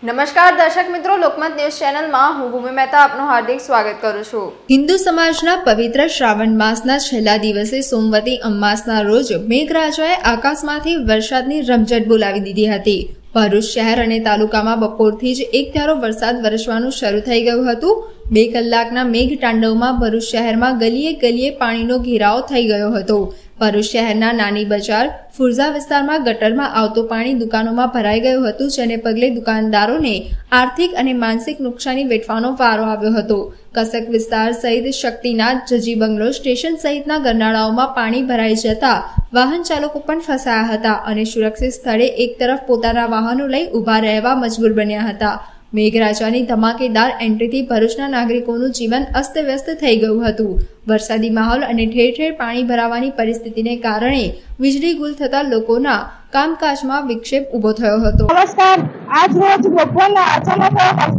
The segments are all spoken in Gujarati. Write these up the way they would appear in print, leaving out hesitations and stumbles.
નમસ્કાર દર્શક મિત્રો, લોકમત ન્યૂઝ ચેનલમાં હું ભૂમિ મહેતા આપનું હાર્દિક સ્વાગત કરું છું। હિન્દુ સમાજના પવિત્ર શ્રાવણ માસના છેલ્લા દિવસે સોમવતી અમાસના રોજ મેઘરાજાએ આકાશમાંથી વરસાદની રમઝટ બોલાવી દીધી હતી। ભરૂચ શહેર અને તાલુકામાં બપોરથી જ એકધારો વરસાદ વરસવાનું શરૂ થઈ ગયું હતું। 2 કલાકના મેઘ તાંડવમાં ભરૂચ શહેરમાં ગલીએ ગલીએ પાણીનો ઘેરાવ થઈ ગયો હતો। ભરૂચ શહેરના નાની બજાર ફુરઝા વિસ્તારમાં ગટરમાં આવતું પાણી દુકાનોમાં ભરાઈ ગયું હતું, જેને પગલે દુકાનદારોને આર્થિક અને માનસિક નુકસાની વેઠવાનો વારો આવ્યો હતો। કસક વિસ્તાર સહિત શક્તિનાથ, જજી બંગલો, સ્ટેશન સહિતના ગરનાળાઓમાં પાણી ભરાઈ જતા વાહન ચાલકો પણ ફસાયા હતા અને સુરક્ષિત સ્થળે એક તરફ પોતાના વાહનો લઈ ઉભા રહેવા મજબૂર બન્યા હતા। મેઘરાજાની ધમાકેદાર એન્ટ્રીથી ભરૂચના નાગરિકોનું જીવન અસ્તવ્યસ્ત થઈ ગયું હતું। વરસાદી માહોલ અને ઠેર ઠેર પાણી ભરાવાની પરિસ્થિતિને કારણે વીજળી ગુલ થતા લોકોના કામકાજમાં વિક્ષેપ ઉભો થયો હતો। નમસ્કાર, આજ રોજ બપોરના અચાનક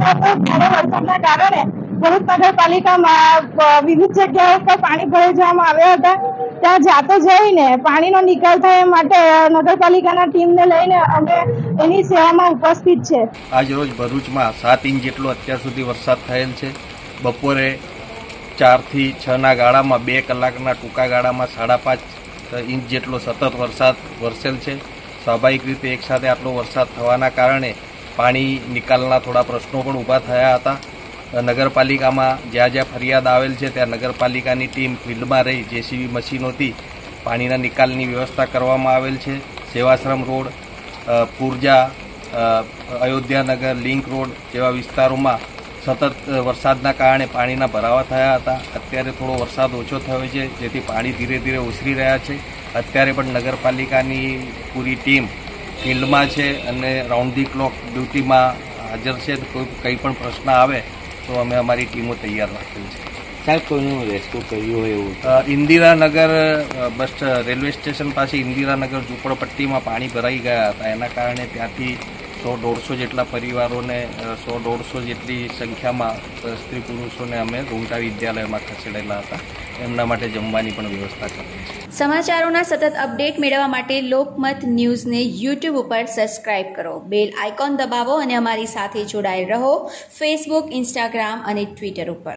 વરસાદના કારણે ભરૂચ નગરપાલિકામાં વિવિધ જગ્યાઓ પર પાણી ભરાઈ જવામાં આવ્યા હતા। ત્યાં જાતે જઈને પાણીનો નિકાલ થાય એ માટે નગરપાલિકાના ટીમને લઈને અમે એની સેવામાં ઉપસ્થિત છે। આજ રોજ ભરૂચમાં 7 ઇંચ જેટલો અત્યાર સુધી વરસાદ થયેલ છે। બપોરે 4 થી 6 ના ગાળામાં 2 કલાકના ટૂંકા ગાળામાં 5.5 ઇંચ જેટલો સતત વરસાદ વરસેલ છે। સ્વાભાવિક રીતે એકસાથે આટલો વરસાદ થવાના કારણે પાણી નિકાલના થોડા પ્રશ્નો પણ ઊભા થયા હતા। નગરપાલિકામાં જ્યાં જ્યાં ફરિયાદ આવેલ છે ત્યાં નગરપાલિકાની ટીમ ફિલ્ડમાં રહી જેસીબી મશીનોથી પાણીના નિકાલની વ્યવસ્થા કરવામાં આવેલ છે। Sevashram road, Purja, Ayodhyanagar, link road જેવા વિસ્તારોમાં સતત વરસાદના કારણે પાણીના ભરાવા થયા હતા। અત્યારે થોડો વરસાદ ઓછો થયો છે, જેથી પાણી ધીરે ધીરે ઓસરી રહ્યા છે। અત્યારે પણ નગરપાલિકાની પૂરી ટીમ ફિલ્ડમાં છે અને રાઉન્ડ ધી ક્લોક ડ્યુટીમાં હાજર છે। કંઈ પણ પ્રશ્ન આવે તો અમે અમારી ટીમો તૈયાર રાખેલી છે। સાહેબ, કોઈનું રેસ્ક્યુ કર્યું હોય એવું? ઇન્દિરાનગર બસ રેલવે સ્ટેશન પાસે ઇન્દિરાનગર ઝૂંપડપટ્ટીમાં પાણી ભરાઈ ગયા હતા। એના કારણે ત્યાંથી 100-150 જેટલા પરિવારોને 100-150 જેટલી સંખ્યામાં સ્ત્રી પુરુષોને અમે રૂમટા વિદ્યાલયમાં ખસેડેલા હતા। એમના માટે જમવાની પણ વ્યવસ્થા કરી છે। સમાચારોના સતત અપડેટ મેળવવા માટે લોકમત ન્યૂઝને યુટ્યુબ ઉપર સબસ્ક્રાઇબ કરો, બેલ આઇકોન દબાવો અને અમારી સાથે જોડાયેલ રહો ફેસબુક, ઇન્સ્ટાગ્રામ અને ટ્વિટર ઉપર।